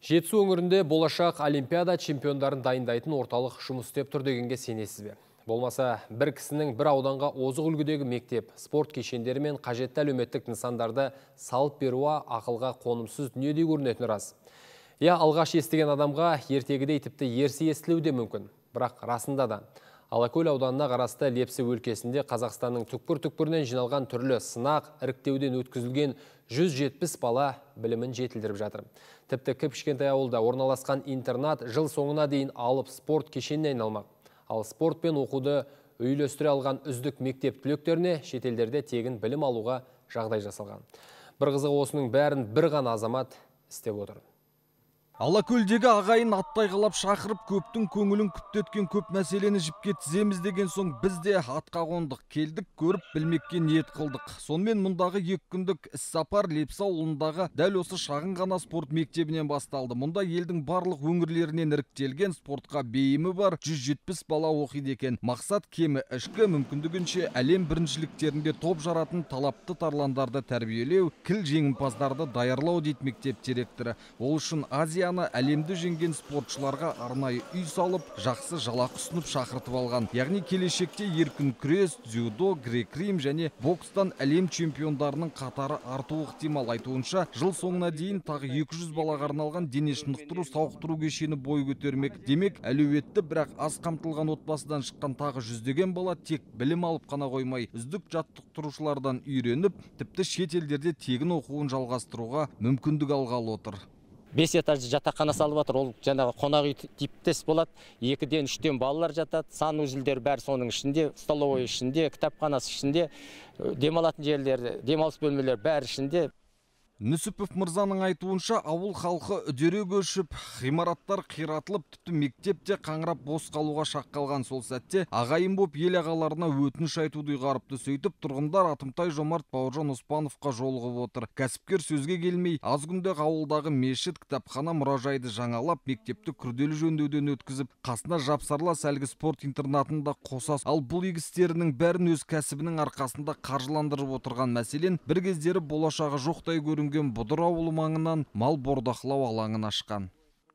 Жетісу өңірінде болашақ олимпиада чемпиондарын дайындайтын орталық жұмыс істеп тұр дегенге сенесіз бе? Болмаса, бір кісінің бір ауданға озық үлгідегі мектеп, спорт кешендері мен қажетті әлеуметтік нысандарды салып беруі ақылға қонымсыз дүниедей көрінетіні рас. Алғаш естіген адамға ертегідей тіпті ерсі естілуі де мүмкін. Бірақ расында да Алакөл ауданына қарасты Лепсі өлкесінде Қазақстанның түкпір-түкпірінен жиналған түрлі сынақ, іріктеуден өткізілген 170 бала білімін жетілдіріп жатыр. Тіпті кішкентай ауылда орналасқан интернат жыл соңына дейін алып спорт кешеніне айналмақ. Ал спорт пен оқуды үйлестіре алған үздік мектеп түлектеріне шетелдерде тегін білім алуға жағдай жасалған. Бір қызығы осының бәрін бір ғана азамат істеп отыр. Алакөлдегі ағайын аттай қалап шақырып көптің көңілін күптеткен көп мәселені жіпке тіземіз деген соң біз де атқа қондық, келдік, көріп білмекке ниет қылдық. Сонымен мұндағы 2 күндік іс-сапар Лепсі ауылындағы дәл осы шағын ғана спорт мектебінен басталды. Мұнда елдің барлық өңірлерінен іріктелген спортқа бейімі бар 170 бала оқиды екен. Мақсат кемі ішкі мүмкіндігінше әлем біріншіліктерінде топ жаратын талапты тарландарды тәрбиелеу, кіл жеңімпаздарды даярлау дейді мектеп директоры. Ол үшін әлемді жеңген спортшыларға арнайы үй салып, жақсы жалақы ұсынып шақыртып алған. Яғни келешекте еркін күрес, дзюдо, грек-рим және бокстан әлем чемпиондарының қатары артуы ықтимал. Айтуынша, жыл соңына дейін тағы 200 балаға арналған дене шынықтыру сауықтыру кешені бой көтермек. Демек, әлеуетті бірақ аз қамтылған отбасыдан шыққан тағы жүздеген бала тек білім алып қана қоймай, үздік жаттықтырушылардан үйреніп, тіпті шет елдерде тегін оқуын жалғастыруға мүмкіндік алғалы отыр. 5 этажды жатақхана салып жатыр. Ол жаңағы қонақ үй типтес болады. 2-ден 3-тен балалар жатады. Санузелдер бәрі соның ішінде, столовой ішінде, кітапханасы ішінде, демалатын жерлер, демалыс бөлмелер бәрі ішінде. Нүсіпов мырзаның айтуынша, ауыл халқы үдере көшіп, ғимараттар қиратылып, тіпті мектепте қаңырап бос қалуға шақ қалған. Сол сәтте ағайын боп ел ағаларына өтініш айтуды ұйғарыпты. Сөйтіп тұрғындар Атымтай Жомарт Бауыржан Оспановқа жолығып отыр. Кәсіпкер сөзге келмей, аз күнде ауылдағы мешіт, кітапхана, мұражайды жаңалап, мектепті күрделі жөндеуден өткізіп, қасына жапсарлас әлгі спорт интернатында қосас. Ал бұл игі істерінің бәрін өз кәсібінің арқасында қаржыландырып отырған. Мәселен, бір кездері болашағы жоқтай көрінген Бұдыр ауылы маңынан мал бордақылау алаңын ашқан.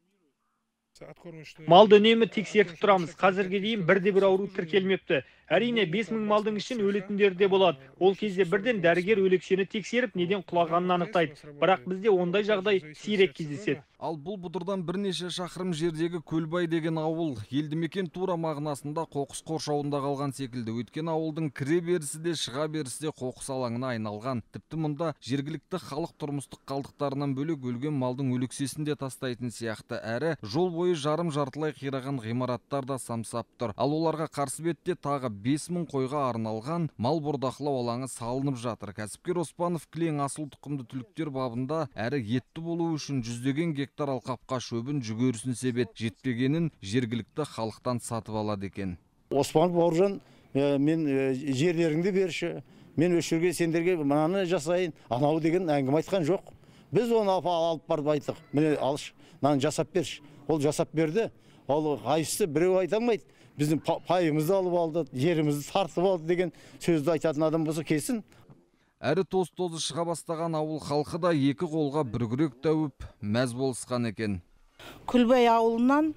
Малды үнемі тексертіп тұрамыз. Қазірге дейін бірде-бір ауру тіркелмепті. Әрине 5000 малдың ішін өлетіндер де болады. Ол кезде бірден дәрігер өлекшені тексеріп, неден құлағанын анықтайды. Бірақ бізде ондай жағдай сирек кездеседі. Ал бұл Бұдырдан бірнеше шақырым жердегі Көлбай деген ауыл елді мекен тура мағынасында қоқыс қоршауында қалған секілді. Өткен ауылдың кіре берісі де шыға берісі де қоқыс алаңына айналған. Тіпті мұнда жергілікті халық тұрмыстық қалдықтарынан бөлек өлген малдың өлексесін де тастайтын сияқты. Әрі жол бойы жарым-жартылай қираған ғимараттар да самсап тұр. Ал оларға қарсы бетте тағы 5000 қойға арналған мал бордақылау алаңы салынып жатыр. Кәсіпкер Оспанов кілең асыл тұқымды түліктер бабында әрі етті болу үшін жүздеген гектар алқапқа шөбін жүгерісін себет, жетпегенін жергілікті халықтан сатып алады екен. Оспанов Бауыржан, мен жерлеріңді берші, мен өшірге сендерге мынаны жасайын, анау деген әңгіме айтқан жоқ. Біз оны алып барып айттық, міне алыш, мынаны жасап берші. Ол жасап берді, ол қайсысы біреу айта алмайды. Біздің пайымызды алып алды, жерімізді тартып алды деген сөзді айтатын адам болса келсін. Әрі тоз-тозы шыға бастаған ауыл халқы да 2 қолға бір күрек тәуіп мәз болысқан екен. Күлбай ауылынан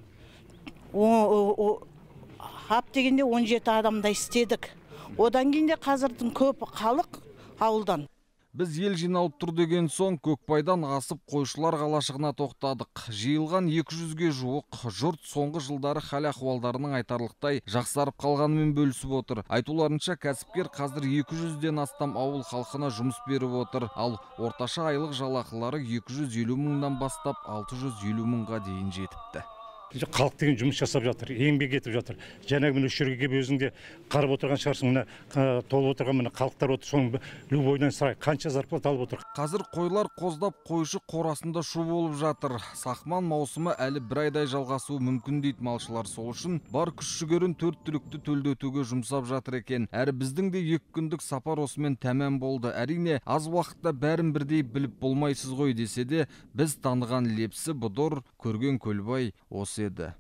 ап дегенде 17 адамда істедік. Одан кейінде қазірдің көп халық ауылдан. Біз ел жиналып тұр деген соң Көкбайдан асып қойшылар қалашығына тоқтадық. Жиылған 200-ге жуық жұрт соңғы жылдары хал ахуалдарының айтарлықтай жақсарып қалғанымен бөлісіп отыр. Айтуларынша кәсіпкер қазір 200-ден астам ауыл халқына жұмыс беріп отыр. Ал орташа айлық жалақылары 250 мыңнан бастап 650 мыңға дейін жетіпті. Халық деген жұмыс жасап жатыр, еңбек етіп жатыр. Жаңағы міне үшерге келіп өзіңде қарап отырған шығарсың, міне толып отырған міне халықтар отыр, соның любойдан сұрай, қанша зарплата алып отыр. Қазір қойлар қоздап қойшы қорасында шу болып жатыр. Сақман маусымы әлі бір айдай жалғасуы мүмкін дейді малшылар. Сол үшін бар күш жүгерін 4 түлікті төлдетуге жұмсап жатыр екен. Әрі біздің де 2 күндік сапар осымен тәмам болды. Әрине аз уақытта бәрін бірдей біліп болмайсыз ғой десе де, біз таныған Лепсі, Бұдыр, көрген Көлбай осы еді.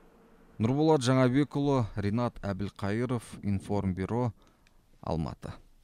Нұрболат Жаңабекұлы, Ринат Әбілқайыров, Информбюро, Алматы.